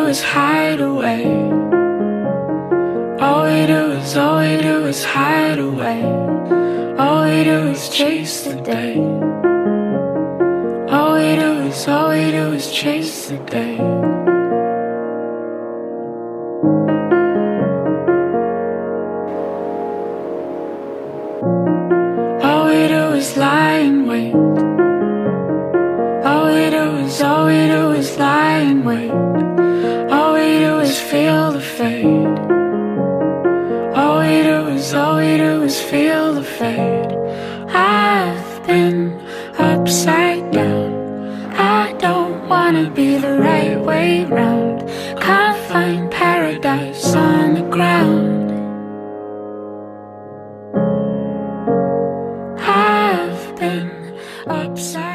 is hide away. All we do is hide away. All we do is chase the day. All we do is chase the day. All we do is lie in wait. All we do is lie in wait. All we do is feel the fade. All we do is feel the fade. I've been upside down. I don't wanna be the right way round. Can't find paradise on the ground. I've been upside down.